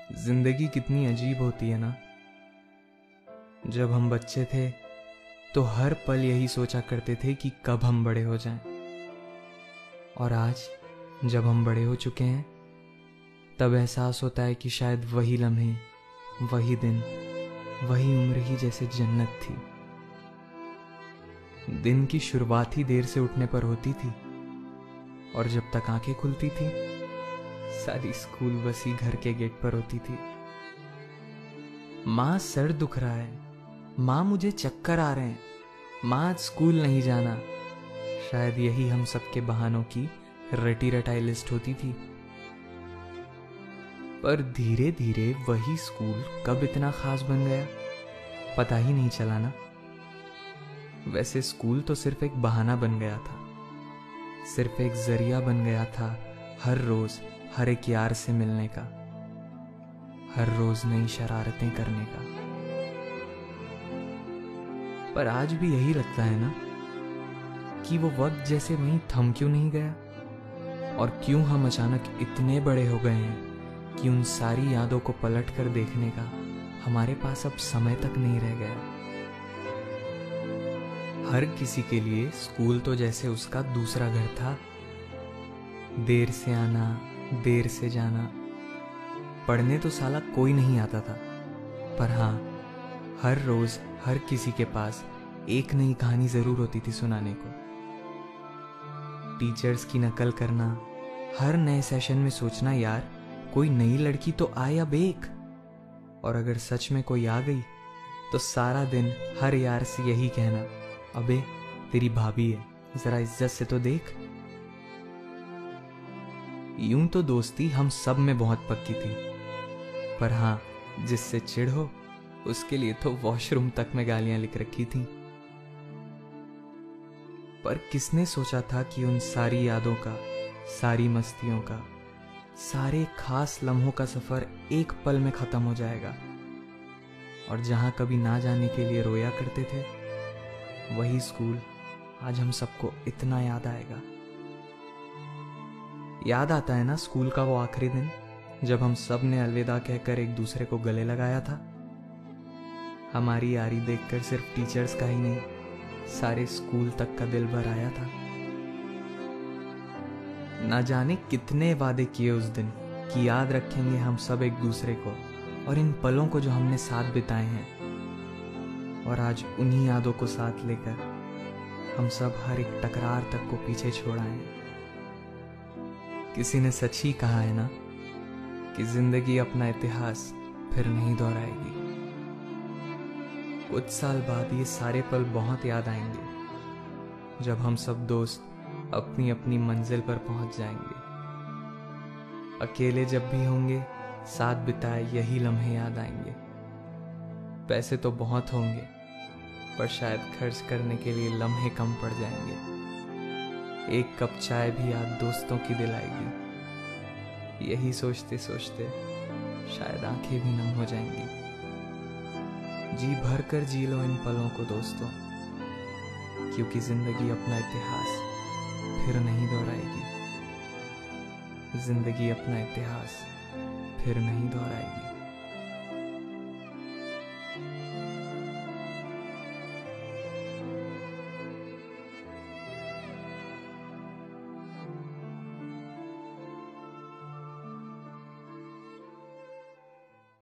जिंदगी कितनी अजीब होती है ना। जब हम बच्चे थे तो हर पल यही सोचा करते थे कि कब हम बड़े हो जाएं। और आज जब हम बड़े हो चुके हैं तब एहसास होता है कि शायद वही लम्हे, वही दिन, वही उम्र ही जैसे जन्नत थी। दिन की शुरुआत ही देर से उठने पर होती थी और जब तक आंखें खुलती थी सारी स्कूल बस ही घर के गेट पर होती थी। माँ सर दुख रहा है, माँ मुझे चक्कर आ रहे हैं, माँ आज स्कूल नहीं जाना। शायद यही हम सबके बहानों की रटी रटाई लिस्ट होती थी। पर धीरे धीरे वही स्कूल कब इतना खास बन गया पता ही नहीं चला ना। वैसे स्कूल तो सिर्फ एक बहाना बन गया था, सिर्फ एक जरिया बन गया था हर रोज हर एक यार से मिलने का, हर रोज नई शरारतें करने का। पर आज भी यही लगता है ना कि वो वक्त जैसे वहीं थम क्यों नहीं गया, और क्यों हम अचानक इतने बड़े हो गए हैं कि उन सारी यादों को पलट कर देखने का हमारे पास अब समय तक नहीं रह गया। हर किसी के लिए स्कूल तो जैसे उसका दूसरा घर था। देर से आना, देर से जाना। पढ़ने तो साला कोई नहीं आता था, पर हाँ हर रोज हर किसी के पास एक नई कहानी जरूर होती थी सुनाने को। टीचर्स की नकल करना, हर नए सेशन में सोचना यार कोई नई लड़की तो आए अब एक, और अगर सच में कोई आ गई तो सारा दिन हर यार से यही कहना, अबे तेरी भाभी है जरा इज्जत से तो देख। यूं तो दोस्ती हम सब में बहुत पक्की थी, पर हाँ जिससे चिढ़ हो उसके लिए तो वॉशरूम तक में गालियां लिख रखी थी। पर किसने सोचा था कि उन सारी यादों का, सारी मस्तियों का, सारे खास लम्हों का सफर एक पल में खत्म हो जाएगा, और जहां कभी ना जाने के लिए रोया करते थे वही स्कूल आज हम सबको इतना याद आएगा। याद आता है ना स्कूल का वो आखिरी दिन जब हम सब ने अलविदा कहकर एक दूसरे को गले लगाया था। हमारी यारी देखकर सिर्फ टीचर्स का ही नहीं सारे स्कूल तक का दिल भर आया था। ना जाने कितने वादे किए उस दिन कि याद रखेंगे हम सब एक दूसरे को और इन पलों को जो हमने साथ बिताए हैं, और आज उन्हीं यादों को साथ लेकर हम सब हर एक टकरार तक को पीछे छोड़ आए हैं। किसी ने सच ही कहा है ना कि जिंदगी अपना इतिहास फिर नहीं दोहराएगी। कुछ साल बाद ये सारे पल बहुत याद आएंगे जब हम सब दोस्त अपनी अपनी मंजिल पर पहुंच जाएंगे। अकेले जब भी होंगे साथ बिताए यही लम्हे याद आएंगे। पैसे तो बहुत होंगे पर शायद खर्च करने के लिए लम्हे कम पड़ जाएंगे। एक कप चाय भी याद दोस्तों की दिलाएगी। यही सोचते सोचते शायद आंखें भी नम हो जाएंगी। जी भर कर जी लो इन पलों को दोस्तों, क्योंकि जिंदगी अपना इतिहास फिर नहीं दोहराएगी। जिंदगी अपना इतिहास फिर नहीं दोहराएगी।